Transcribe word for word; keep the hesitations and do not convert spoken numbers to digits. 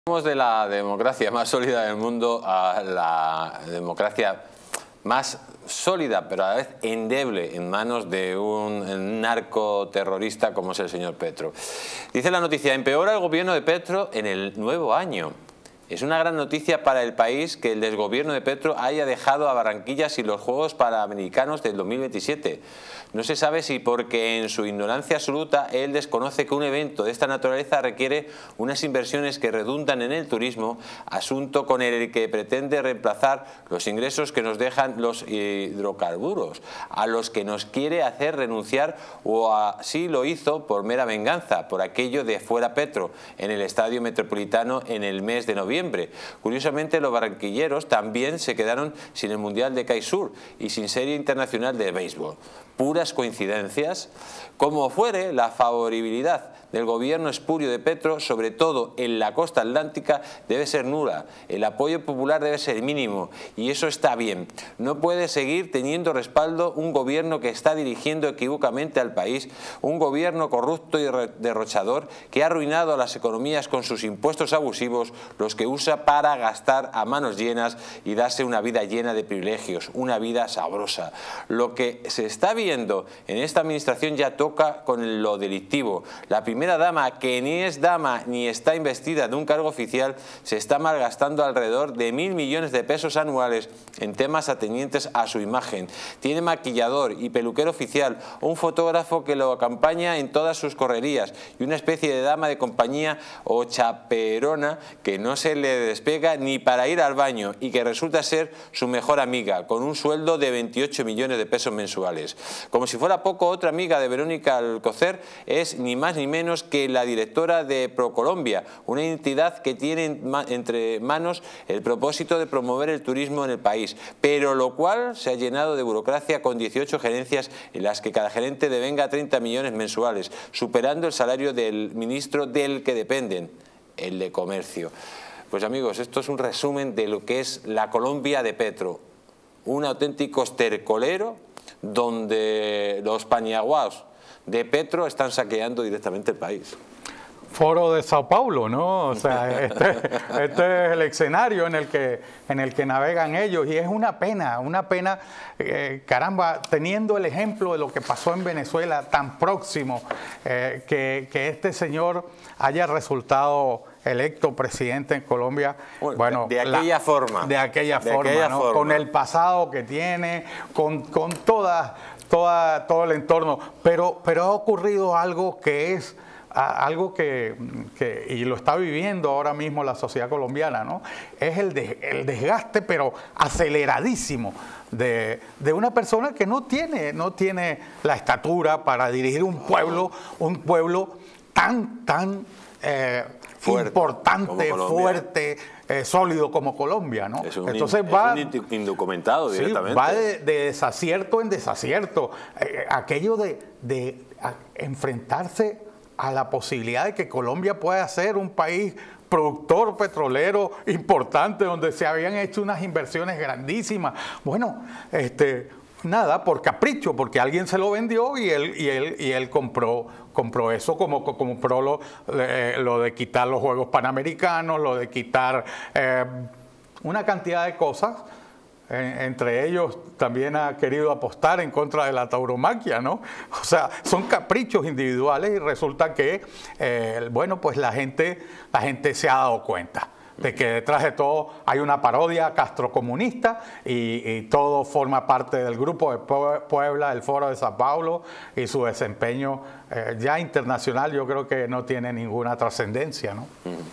Pasamos de la democracia más sólida del mundo a la democracia más sólida, pero a la vez endeble en manos de un narcoterrorista como es el señor Petro. Dice la noticia: empeora el gobierno de Petro en el nuevo año. Es una gran noticia para el país que el desgobierno de Petro haya dejado a Barranquilla sin los Juegos Panamericanos del dos mil veintisiete. No se sabe si porque en su ignorancia absoluta él desconoce que un evento de esta naturaleza requiere unas inversiones que redundan en el turismo, asunto con el que pretende reemplazar los ingresos que nos dejan los hidrocarburos, a los que nos quiere hacer renunciar, o así lo hizo por mera venganza, por aquello de fuera Petro, en el Estadio Metropolitano en el mes de noviembre. Curiosamente, los barranquilleros también se quedaron sin el Mundial de Kaisur y sin Serie Internacional de Béisbol. ¿Puras coincidencias? Como fuere, la favorabilidad del gobierno espurio de Petro, sobre todo en la costa atlántica, debe ser nula. El apoyo popular debe ser mínimo, y eso está bien. No puede seguir teniendo respaldo un gobierno que está dirigiendo equívocamente al país, un gobierno corrupto y derrochador que ha arruinado a las economías con sus impuestos abusivos, los que usa para gastar a manos llenas y darse una vida llena de privilegios, una vida sabrosa. Lo que se está viendo en esta administración ya toca con lo delictivo. La primera dama, que ni es dama ni está investida de un cargo oficial, se está malgastando alrededor de mil millones de pesos anuales en temas atenientes a su imagen. Tiene maquillador y peluquero oficial, un fotógrafo que lo acompaña en todas sus correrías y una especie de dama de compañía o chaperona que no se le despega ni para ir al baño y que resulta ser su mejor amiga, con un sueldo de veintiocho millones de pesos mensuales. Como si fuera poco, otra amiga de Verónica Alcocer es ni más ni menos que la directora de ProColombia, una entidad que tiene entre manos el propósito de promover el turismo en el país, pero lo cual se ha llenado de burocracia con dieciocho gerencias en las que cada gerente devenga treinta millones mensuales, superando el salario del ministro del que dependen, el de Comercio. Pues amigos, esto es un resumen de lo que es la Colombia de Petro, un auténtico estercolero donde los paniaguaos de Petro están saqueando directamente el país. Foro de Sao Paulo, ¿no? O sea, este, este es el escenario en el que, en el que navegan ellos, y es una pena, una pena, eh, caramba, teniendo el ejemplo de lo que pasó en Venezuela tan próximo, eh, que, que este señor haya resultado electo presidente en Colombia, bueno, bueno de, de aquella la, forma, de aquella de forma, aquella ¿no? forma. Con el pasado que tiene, con, con toda, toda, todo el entorno, pero, pero ha ocurrido algo que es algo que, que, y lo está viviendo ahora mismo la sociedad colombiana, ¿no? Es el, de, el desgaste, pero aceleradísimo, de, de una persona que no tiene, no tiene la estatura para dirigir un pueblo, un pueblo tan, tan eh, fuerte, importante, fuerte, eh, sólido como Colombia, ¿no? Es un, Entonces es va, un indocumentado sí, directamente. Va de, de desacierto en desacierto. Eh, aquello de, de enfrentarse a la posibilidad de que Colombia pueda ser un país productor petrolero importante, donde se habían hecho unas inversiones grandísimas. Bueno, este, nada, por capricho, porque alguien se lo vendió y él, y él, y él compró, compró eso, como compró lo, eh, lo de quitar los Juegos Panamericanos, lo de quitar eh, una cantidad de cosas. Entre ellos también ha querido apostar en contra de la tauromaquia, ¿no? O sea, son caprichos individuales y resulta que, eh, bueno, pues la gente, la gente se ha dado cuenta de que detrás de todo hay una parodia castrocomunista y, y todo forma parte del Grupo de Puebla, el Foro de Sao Paulo, y su desempeño eh, ya internacional yo creo que no tiene ninguna trascendencia, ¿no?